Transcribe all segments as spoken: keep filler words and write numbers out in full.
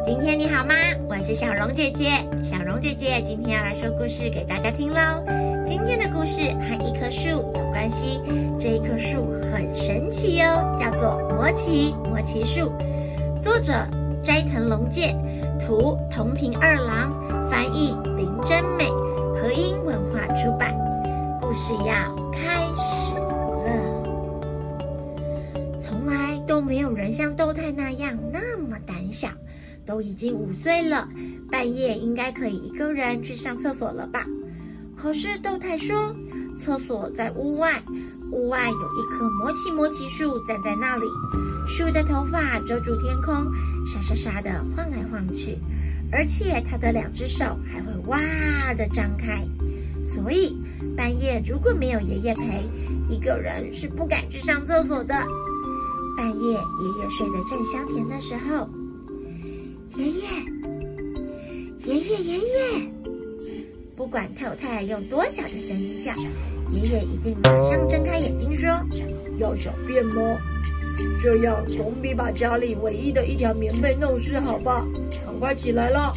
今天你好吗？我是小蓉姐姐。小蓉姐姐今天要来说故事给大家听喽。今天的故事和一棵树有关系，这一棵树很神奇哦，叫做魔奇魔奇树。作者斋藤隆介，图同平二郎，翻译林真美，和音文化出版。故事要开始了。从来都没有人像豆太那样那么胆小。都已经五岁了，半夜应该可以一个人去上厕所了吧？可是豆太说，厕所在屋外，屋外有一棵魔奇魔奇树站在那里，树的头发遮住天空，沙沙沙的晃来晃去，而且它的两只手还会哇的张开，所以半夜如果没有爷爷陪，一个人是不敢去上厕所的。半夜爷爷睡得正香甜的时候，爷爷，爷爷，爷爷！不管豆太用多小的声音叫，爷爷一定马上睁开眼睛说：“ 要小便吗？这样总比把家里唯一的一条棉被弄湿好吧？赶快起来了！”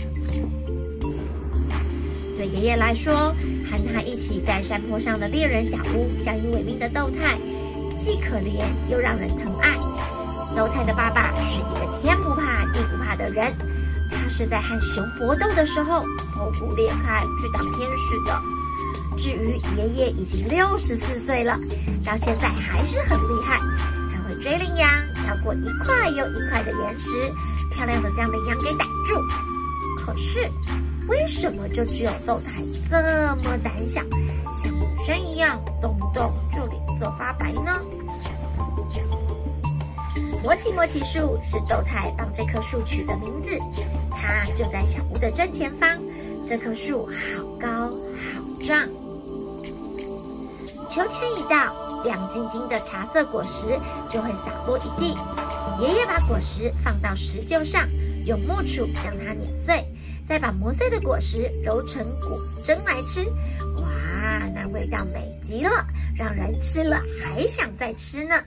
对爷爷来说，和他一起在山坡上的猎人小屋相依为命的豆太，既可怜又让人疼爱。豆太的爸爸是一个天不怕地不怕的人，他是在和熊搏斗的时候头骨裂开去当天使的。至于爷爷已经六十四岁了，到现在还是很厉害，他会追羚羊，跳过一块又一块的岩石，漂亮的将羚羊给逮住。可是为什么就只有豆太这么胆小，像女生一样动不动就脸色发白呢？魔奇魔奇树是豆太帮这棵树取的名字，它就在小屋的正前方。这棵树好高好壮。秋天一到，亮晶晶的茶色果实就会洒落一地。爷爷把果实放到石臼上，用木杵将它碾碎，再把磨碎的果实揉成果蒸来吃。哇，那味道美极了，让人吃了还想再吃呢。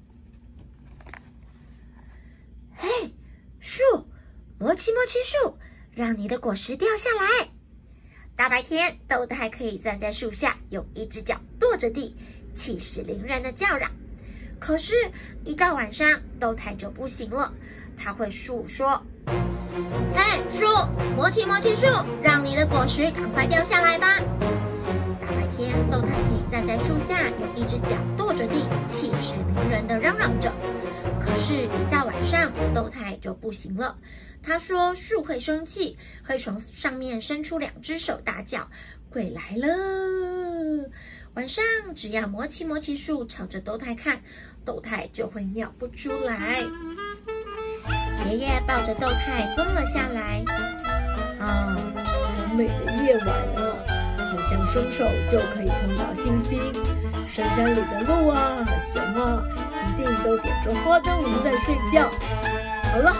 嘿，树，魔奇魔奇树，让你的果实掉下来。大白天，豆太可以站在树下，用一只脚跺着地，气势凌人的叫嚷。可是，一到晚上，豆太就不行了，他会树说：“嘿，树，魔奇魔奇树，让你的果实赶快掉下来吧。”大白天，豆太可以站在树下，用一只脚跺着地，气势凌人的嚷嚷着。可是，一到晚上，豆太就不行了。他说树会生气，会从上面伸出两只手大叫：“鬼来了！”晚上，只要魔奇魔奇树朝着豆太看，豆太就会尿不出来。爷爷抱着豆太蹲了下来。 啊，很美的夜晚啊，好像伸手就可以碰到星星。深山里的鹿啊，熊啊，一定都点着花灯笼在睡觉。好了，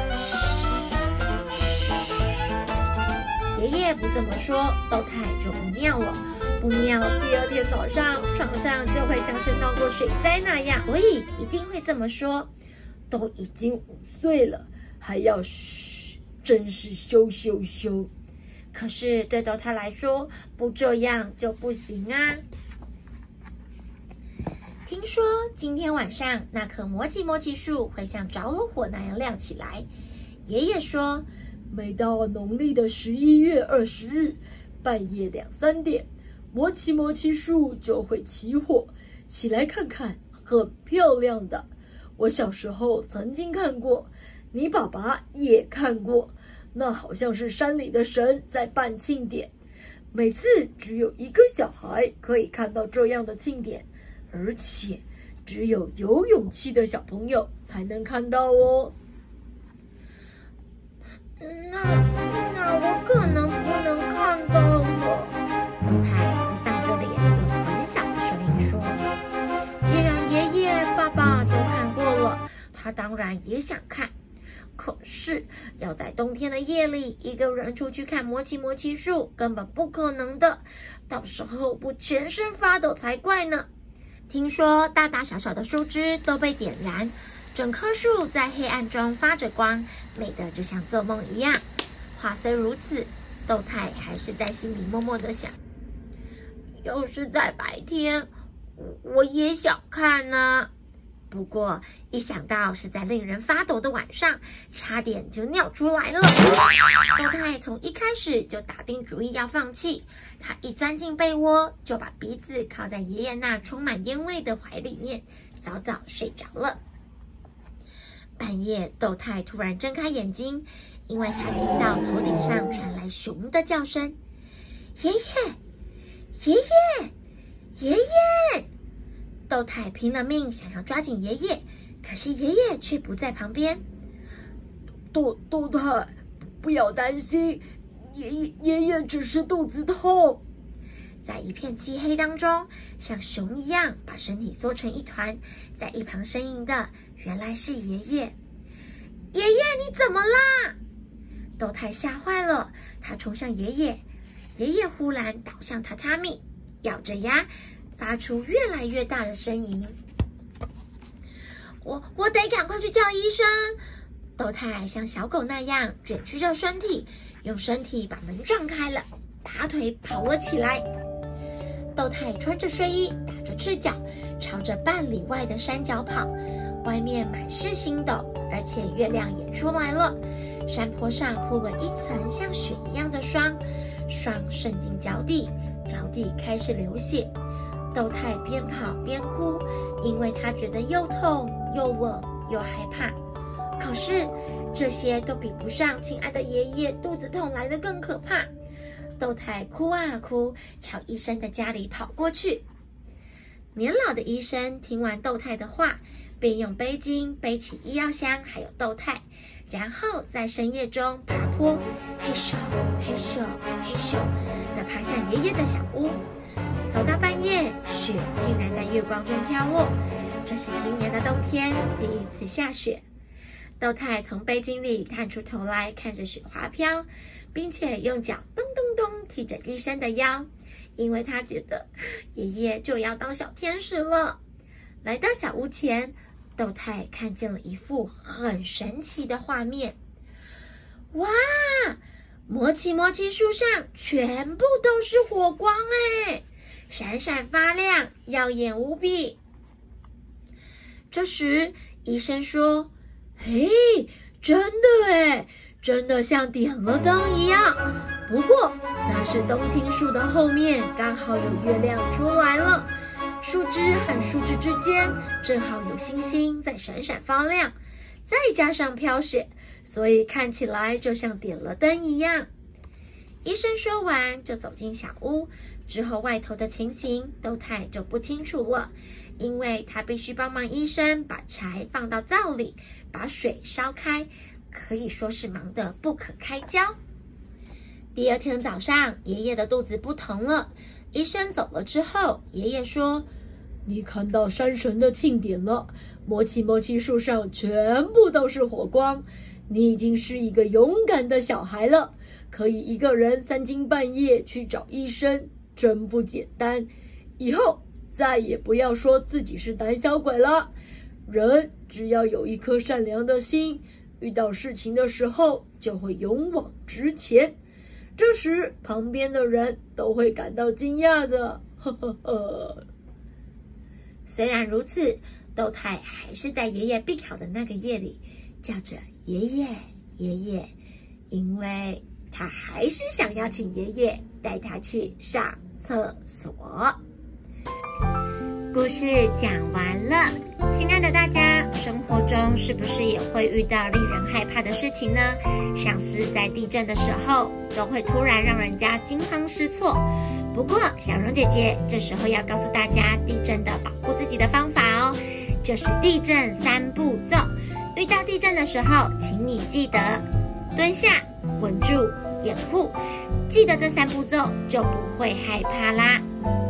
爷爷不这么说，豆太就不尿了。不尿，第二天早上床上就会像是闹过水灾那样，所以一定会这么说。 都已经五岁了，还要嘘，真是羞羞羞。 可是对豆太来说，不这样就不行啊。听说今天晚上那棵魔奇魔奇树会像着了火那样亮起来。爷爷说， 每到农历的十一月二十日半夜两三点，魔奇魔奇树就会起火，起来看看，很漂亮的。我小时候曾经看过，你爸爸也看过，那好像是山里的神在办庆典。每次只有一个小孩可以看到这样的庆典，而且只有有勇气的小朋友才能看到哦。 那那我可能不能看到了。豆太哭丧着脸，用很小的声音说：“既然爷爷、爸爸都看过了，他当然也想看。可是要在冬天的夜里一个人出去看魔奇魔奇树，根本不可能的。到时候不全身发抖才怪呢。”听说大大小小的树枝都被点燃， 整棵树在黑暗中发着光，美得就像做梦一样。话虽如此，豆太还是在心里默默地想：要是在白天，我也想看呢。不过一想到是在令人发抖的晚上，差点就尿出来了。豆太从一开始就打定主意要放弃，他一钻进被窝，就把鼻子靠在爷爷那充满烟味的怀里面，早早睡着了。半夜，豆太突然睁开眼睛，因为他听到头顶上传来熊的叫声：“爷爷，爷爷，爷爷！”豆太拼了命想要抓紧爷爷，可是爷爷却不在旁边。 豆豆太，不要担心，爷爷爷爷只是肚子痛。 在一片漆黑当中，像熊一样把身体缩成一团，在一旁呻吟的原来是爷爷。爷爷，你怎么啦？豆太吓坏了，他冲向爷爷，爷爷忽然倒向榻榻米，咬着牙，发出越来越大的呻吟。我我得赶快去叫医生。豆太像小狗那样卷曲着身体，用身体把门撞开了，拔腿跑了起来。豆太穿着睡衣，打着赤脚，朝着半里外的山脚跑。外面满是星斗，而且月亮也出来了。山坡上铺了一层像雪一样的霜，霜渗进脚底，脚底开始流血。豆太边跑边哭，因为他觉得又痛又冷又害怕。可是这些都比不上亲爱的爷爷肚子痛来得更可怕。豆太哭啊哭，朝医生的家里跑过去。年老的医生听完豆太的话，便用背巾背起医药箱还有豆太，然后在深夜中爬坡，嘿咻嘿咻嘿咻地爬向爷爷的小屋。走到半夜，雪竟然在月光中飘落，这是今年的冬天第一次下雪。豆太从背巾里探出头来，看着雪花飘，并且用脚咚咚咚踢着医生的腰，因为他觉得爷爷就要当小天使了。来到小屋前，豆太看见了一幅很神奇的画面。哇！摩奇摩奇树上全部都是火光哎，闪闪发亮，耀眼无比。这时，医生说：“嘿，真的哎，真的像点了灯一样。不过，那是冬青树的后面刚好有月亮出来了，树枝和树枝之间正好有星星在闪闪发亮，再加上飘雪，所以看起来就像点了灯一样。”医生说完就走进小屋，之后外头的情形豆太就不清楚了，因为他必须帮忙医生把柴放到灶里，把水烧开，可以说是忙得不可开交。第二天早上，爷爷的肚子不疼了，医生走了之后，爷爷说：“ 你看到山神的庆典了，摩奇摩奇树上全部都是火光，你已经是一个勇敢的小孩了，可以一个人三更半夜去找医生，真不简单。以后再也不要说自己是胆小鬼了。人只要有一颗善良的心，遇到事情的时候就会勇往直前，这时旁边的人都会感到惊讶的。呵呵呵。” 虽然如此，豆太还是在爷爷病好的那个夜里叫着爷爷爷爷，因为他还是想要请爷爷带他去上厕所。故事讲完了，亲爱的大家，生活中是不是也会遇到令人害怕的事情呢？像是在地震的时候，都会突然让人家惊慌失措。不过小蓉姐姐这时候要告诉大家地震的保护自己的方法哦，就是地震三步骤。遇到地震的时候，请你记得蹲下、稳住、掩护，记得这三步骤就不会害怕啦。